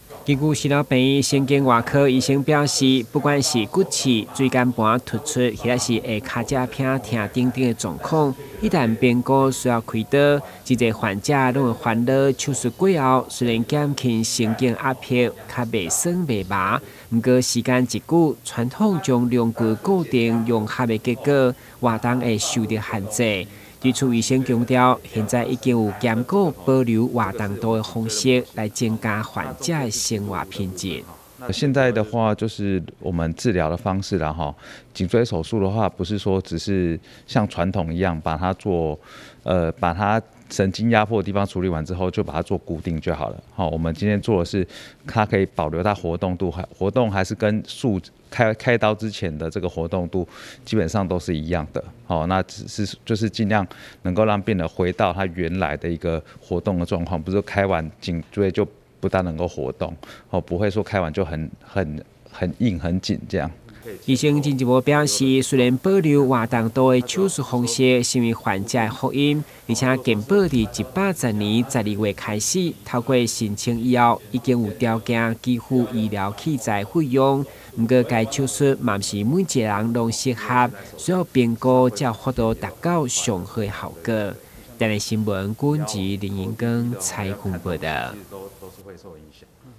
根据新老病院神经外科医生表示，不管是骨刺、椎间盘突出，或者是下脚趾偏疼等等的状况，一旦变故需要开刀，这个患者拢会烦恼手术过后，虽然减轻神经压迫，较袂酸袂麻，不过时间一久，传统将量具固定用合的结果，活动会受到限制。基础医生强调，现在已经有坚固保留活动度的方式，来增加患者的生活品质。 现在的话，就是我们治疗的方式啦，哈，颈椎手术的话，不是说只是像传统一样把它做，把它神经压迫的地方处理完之后，就把它做固定就好了。好，我们今天做的是，它可以保留它活动度，活动还是跟开刀之前的这个活动度基本上都是一样的。好，那只是就是尽量能够让病人回到他原来的一个活动的状况，不是开完颈椎就不大能够活动，不会说开完就很硬很紧这样。 医生进一步表示，虽然保留活动度的手术方式是为患者的福音，而且健保伫110年12月开始，透过申请以后，已经有条件支付医疗器材费用。不过，该手术嘛不是每一个人拢适合，需要评估才有法度达到上好的效果。台湾新闻管及林英庚采访报道。 都是会受影响。